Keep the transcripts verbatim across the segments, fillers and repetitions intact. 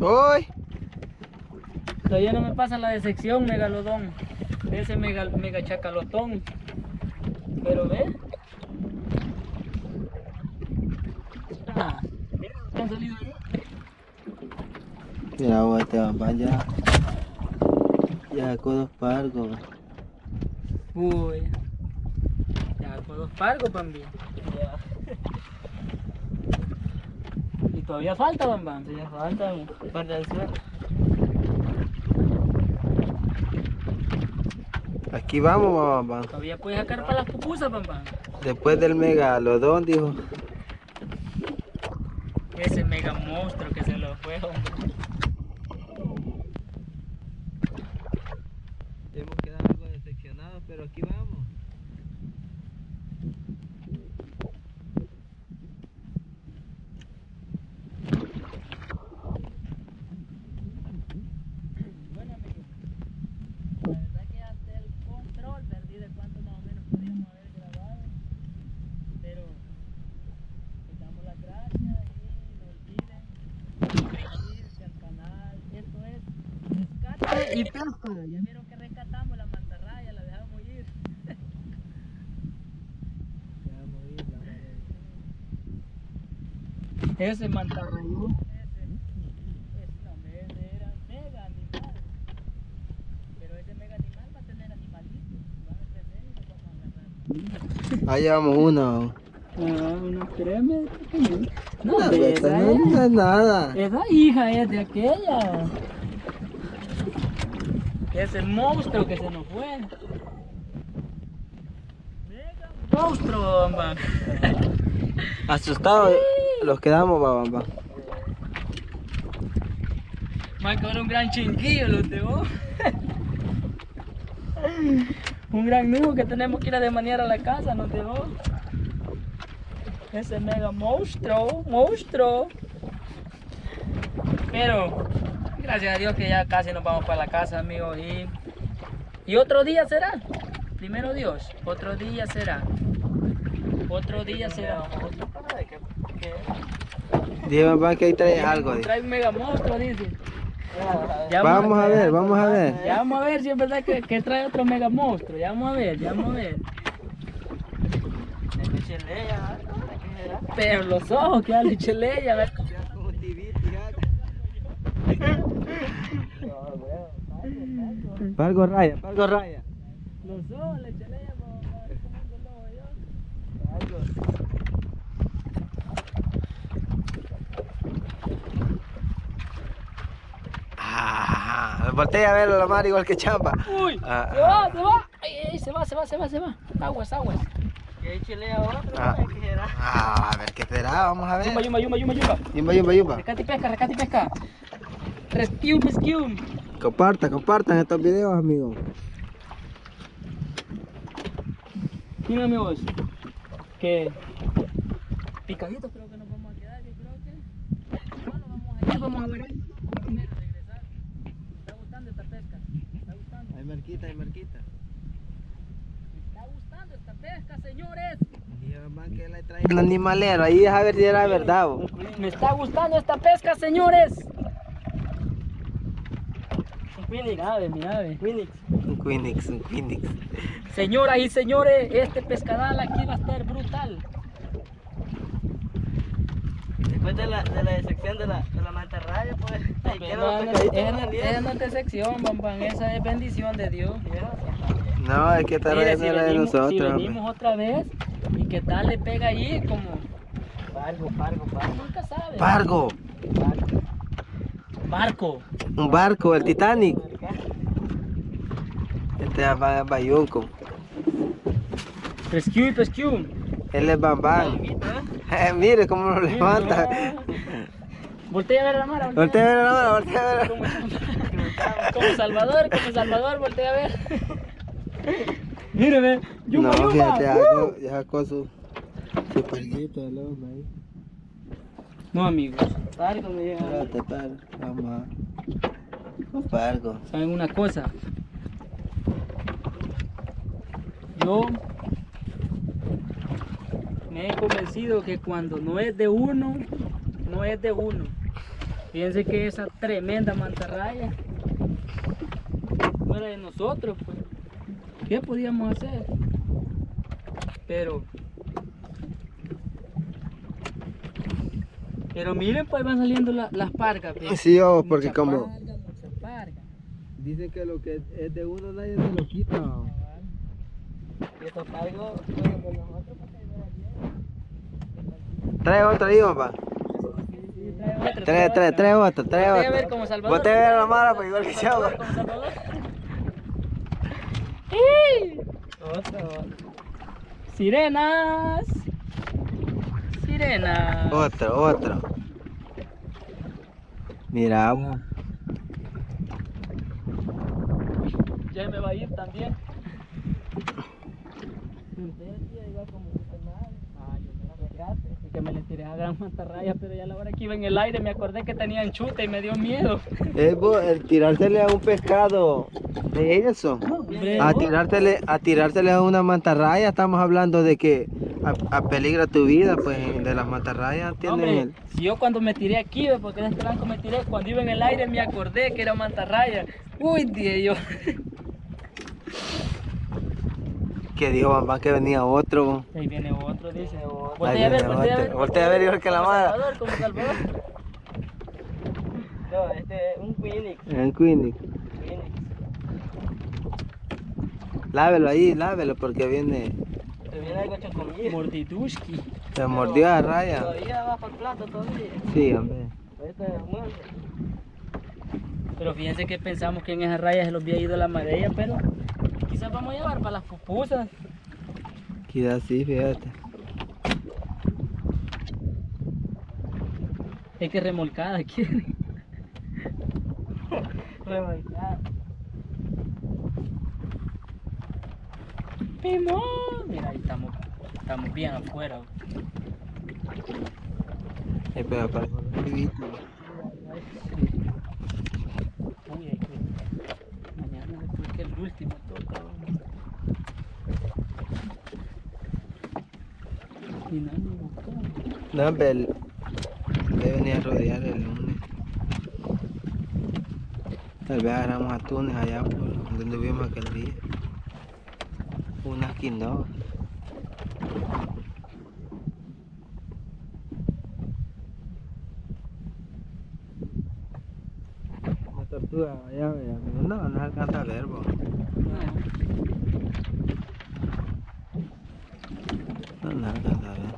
¡Uy! Todavía no me pasa la decepción, megalodón. De ese mega, mega chacalotón. Pero ve. Ah, mira, ¿qué han salido ahí? Mira, vos, este papá ya. Ya sacó dos pargos. Uy. Ya con dos pargos, Bambi. Ya. Y todavía falta, Bambam. Todavía falta un par de suelo. Aquí vamos, papá. Todavía puedes sacar para las pupusas, Bambam. Después del megalodón, dijo. Ese mega monstruo que se lo fue, hombre. Hemos quedado algo decepcionados, pero aquí vamos. Bueno, amigos, la verdad que hasta el control perdí de cuánto más o menos podíamos haber grabado, pero les damos las gracias y no olviden suscribirse al canal. Esto es Rescate y Pesca. Ya vieron que rescatamos la mantarraya, la dejamos ir. Dejamos ir la madre. Ese mantarrayú, ese, ese, no, ese era mega animal. Pero ese mega animal va a tener animalitos, van a crecer y los vamos a agarrar. Ahí llevamos uno. Ah, unos tres metros. No, No, de esa esa, no es, es nada. esa hija es de aquella. Ese monstruo que se nos fue. Mega monstruo, bamba. Asustados los quedamos, papá. Marco era un gran chinguillo, los de vos. Un gran nudo que tenemos que ir a desmanear a la casa, nos dejó. Ese mega monstruo, monstruo. Pero, gracias a Dios que ya casi nos vamos para la casa, amigos. Y, y otro día será. Primero Dios, otro día será. Otro día será. Dije, papá, que ahí traes algo. Dice. Trae un mega monstruo, dice. Ya Vamos a ver, vamos a ver. Ya vamos a ver si es verdad que, que trae otro mega monstruo. Ya vamos a ver, ya vamos a ver. Pero los ojos que da lecheleya, ¿verdad? Pargo raya, pargo raya. Los ojos lecheleya, para ver cómo ando el ojo yo. Ah, voltea a ver a la mar igual que Champa. Uy, Ah, se va, se va. Ay, ay, se va, se va, se va, se va. Aguas, aguas. Y ahí chelea otro, Ah. ¿qué será? Ah, a ver qué será, vamos a ver. Yumba, yumba, yumba, yumba, yumba. Yumba, yumba, yumba. Rescate y pesca, rescate y pesca. Rescue, rescue. Compartan, compartan estos videos, amigos. Miren, amigos, que picaditos creo que nos vamos a quedar. Yo creo que bueno, vamos a ir, vamos a ver. Primero regresar. ¿Me está gustando esta pesca? ¿Me está gustando? Hay marquita, hay marquita. ¿Me está gustando esta pesca, señores? El animalero, ahí deja ver si era verdad. Bo. ¿Me está gustando esta pesca, señores? Un Quinix, ave, mi ave. Quinix. Un Quinix, un Quinix. Señoras y señores, este pescadal aquí va a estar brutal. Después de la, de la decepción de la, de la mantarraya, pues ahí quedan los pescaditos Esa en la no- nieve. esa no es decepción, Bambam, esa es bendición de Dios. No, es que esta Mire, vez si no era de venimos, si nosotros. hombre. venimos otra vez y qué tal le pega ahí como Pargo, pargo, pargo. nunca sabe. Pargo, Barco. un barco, el Titanic. Este es Ba- Bayunco. Rescue, rescue. Él es Bambán. Eh, mire cómo lo levanta. Voltea a ver a la mara. Voltea a ver la mano, voltea a ver. Como, como Salvador, como Salvador, voltea a ver. Míreme, yumba, No, yumba. fíjate, ya ¡Uh! sacó, ya sacó su, su parguito de loma ahí. No, amigos, Pargo me llega. Espérate, par, vamos a... Un pargo. saben una cosa. Yo me he convencido que cuando no es de uno, no es de uno. Fíjense que esa tremenda mantarraya no era de nosotros, pues. ¿Qué podíamos hacer? Pero... Pero miren, pues van saliendo la- las pargas. ¿Ves? Sí, oh, porque Mucha como parga, mucha parga. dicen que lo que es de uno nadie se lo quita. Y estos cargos fueron de nosotros porque ahí va bien. Trae otro ahí, papá. Trae, trae, trae otro, trae Voltea a ver otro. como Salvador. Voltea a ver a la mara, pues igual que se Salvador, llama. como Salvador. ¡Ey! Otro. Sirenas. Sirenas. Otro, otro. Mira, vos. Ya me va a ir también. Y que me le tiré a gran mantarraya, pero ya a la hora que iba en el aire me acordé que tenían chute y me dio miedo. Es vos, el tirársele a un pescado de eso. Hombre, A ¿no? tirársele, a tirársele a una mantarraya, estamos hablando de que a, a peligra tu vida, pues de las mantarrayas tienen Hombre, el... si yo cuando me tiré aquí, ve, porque en este blanco me tiré, cuando iba en el aire me acordé que era mantarraya. Uy, dije yo. Que dijo mamá que venía otro. Ahí viene otro, dice. Ahí Voltea a ver, viene voltea a otro. ver. Voltea a ver igual que la Como mara. Salvador, como Salvador. No, este es un Phoenix. En Queenie. Phoenix. Lávelo ahí, lávelo porque viene... Te viene algo hecho conmigo. Mordidushki. Se mordió a raya. Todavía va para el plato todavía. Sí, hombre. Ahorita es muerde. Pero fíjense que pensamos que en esas rayas se los había ido la madera, pero quizás vamos a llevar para las pupusas. Quizás sí, fíjate. Es que remolcada quiere. Revolcada. ¡Pimón! Mira, ahí estamos, estamos bien afuera. Eh, pero para Uy, hay que... Mañana después que el último toca. Y no me buscó. No, hombre, el- debe venir a rodear el lunes. Tal vez agarramos atunes allá por donde vimos aquel día. Unas quinoas. Una tortuga allá, allá. No, no alcanza a ver, vos. No, no alcanza a ver.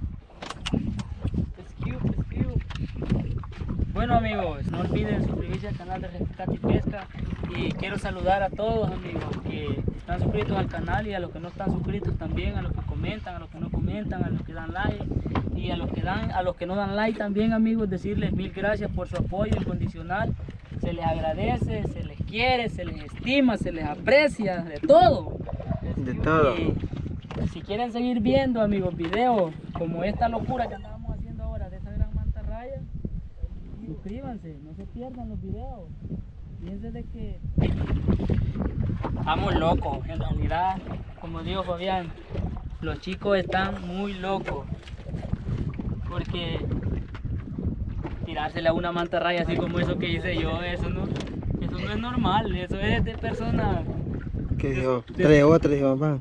Es cute, es cute. Bueno amigos, no olviden suscribirse al canal de Rescate y Pesca. Y quiero saludar a todos amigos que están suscritos al canal y a los que no están suscritos también, a los que comentan, a los que no comentan, a los que dan like y a los que dan, a los que no dan like también amigos, decirles mil gracias por su apoyo incondicional. Se les agradece, se les quiere, se les estima, se les aprecia, de todo. De todo. Y si quieren seguir viendo amigos videos como esta locura que andábamos haciendo ahora de esa gran mantarraya, suscríbanse, no se pierdan los videos. Fíjense de que estamos locos, en realidad, como dijo Fabián, los chicos están muy locos. Porque tirársela a una mantarraya así como eso que hice yo, eso no, eso no es normal, eso es de personas. ¿Qué dijo? Trae otra, dijo mamá.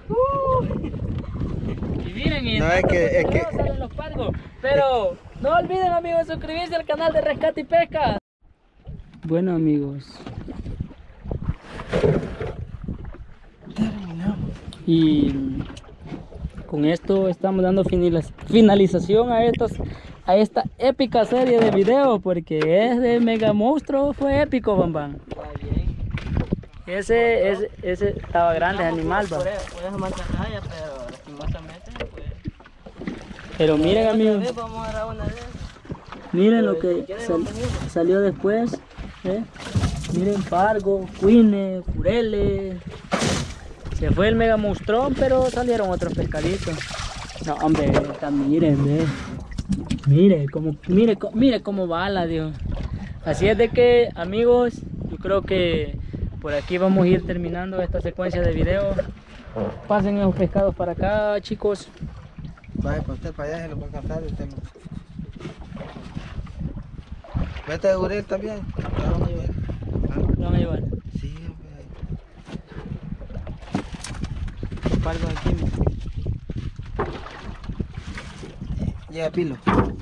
Y miren, y No, en es que- tantos es que- videos salen los pargos. Pero no olviden amigos suscribirse al canal de Rescate y Pesca. Bueno amigos, y con esto estamos dando finaliz- finalización a estos a esta épica serie de videos, porque ese mega monstruo fue épico, Bambán. Está bien. Ese, ese, ese estaba grande, ese animal, va. Por, por esa mantarraya, pero lastimosamente, pues. Pero miren amigos, Otra vez vamos a agarrar una de esas. miren lo que sal- salió después, ¿eh? Miren pargo, cuines, jureles. Se fue el mega monstrón, pero salieron otros pescaditos. No, hombre, esta, miren, ve. Mire cómo, mire, co- mire cómo bala, Dios. Así es de que, amigos, yo creo que por aquí vamos a ir terminando esta secuencia de videos. Pasen esos pescados para acá, chicos. Vaya, para usted para allá, se lo va a cantar. Usted... Vete a Urel también. Lo van a llevar. Lo van a llevar. Sí, hombre. Pargo aquí. Llega Pilo.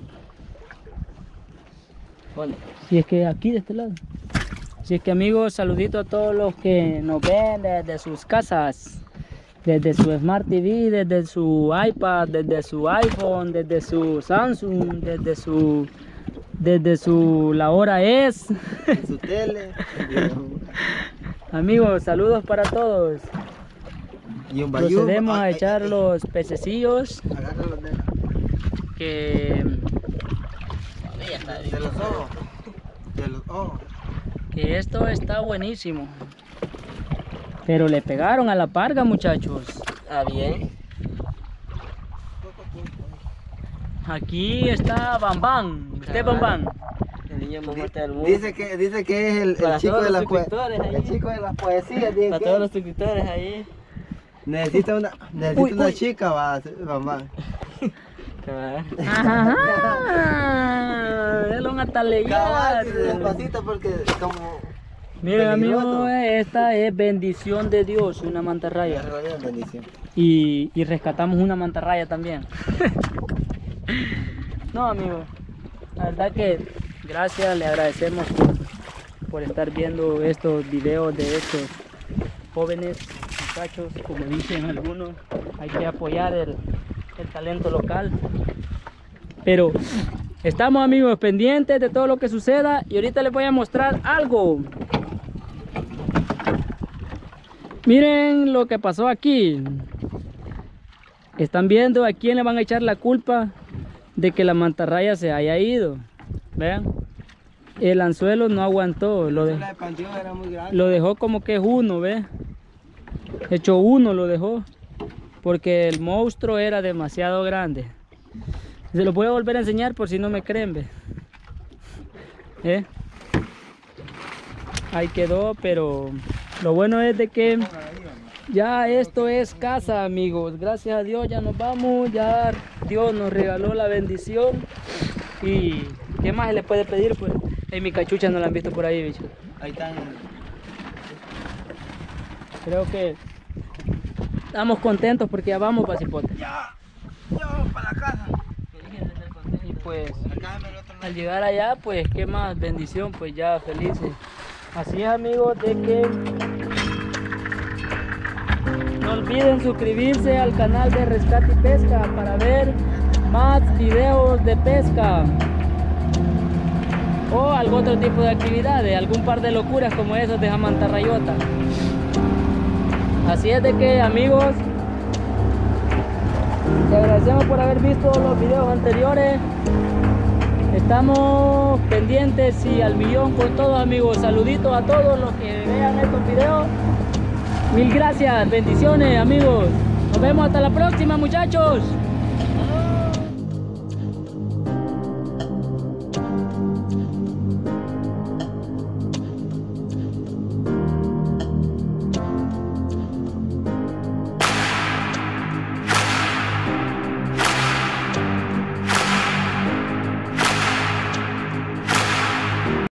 ¿Dónde? Si es que aquí de este lado. Si es que amigos, saludito a todos los que nos ven desde sus casas, desde su Smart T V, desde su iPad, desde su iPhone, desde su Samsung, desde su desde su la hora es. En su tele. Amigos, saludos para todos. Y un bayú. Procedemos a Ay, echar ay, ay. los pececillos Agárralo de, que, Ya está de los ojos. De los ojos. que esto está buenísimo. Pero le pegaron a la parga, muchachos. Ah, bien. Aquí está Bambán. ¿Usted Bambán? El niño más fuerte del mundo. Dice que, dice que es el, Para el chico todos de los las poe- suscriptores ahí. el chico de las poesías. Dice Para que todos los suscriptores ahí. necesita una, necesita Uy, una uy. chica, va, mamá. Cabal. Ajá. Es un Cabal, atalegar. dice despacito porque como... Miren peligroso. amigos, esta es bendición de Dios, una mantarraya. bendición. Y, y rescatamos una mantarraya también. No amigos, la verdad que gracias, le agradecemos por, por estar viendo estos videos de estos jóvenes muchachos, como dicen algunos, hay que apoyar el, el talento local. Pero estamos amigos pendientes de todo lo que suceda y ahorita les voy a mostrar algo. Miren lo que pasó aquí. Están viendo a quién le van a echar la culpa de que la mantarraya se haya ido. Vean, el anzuelo no aguantó, lo, de- La de Panteón era muy grande. lo dejó como que es uno, ve. Hecho uno lo dejó, porque el monstruo era demasiado grande. Se lo voy a volver a enseñar por si no me creen, ve. ¿Eh? Ahí quedó, pero lo bueno es de que ya esto es casa, amigos. Gracias a Dios ya nos vamos, ya Dios nos regaló la bendición. Y ¿qué más se le puede pedir? Pues en mi cachucha no la han visto por ahí, bicho. Ahí están. Creo que estamos contentos porque ya vamos para Cipote. Ya, ya vamos para la casa. Y pues Acá en el otro lado. al llegar allá, pues qué más bendición, pues ya felices. Así es amigos, de que no olviden suscribirse al canal de Rescate y Pesca para ver más videos de pesca o algún otro tipo de actividades, algún par de locuras como esos de Jamantarrayota. Así es de que amigos, te agradecemos por haber visto los videos anteriores. Estamos pendientes y al millón con todos amigos. Saluditos a todos los que vean estos videos. Mil gracias, bendiciones amigos. Nos vemos hasta la próxima muchachos.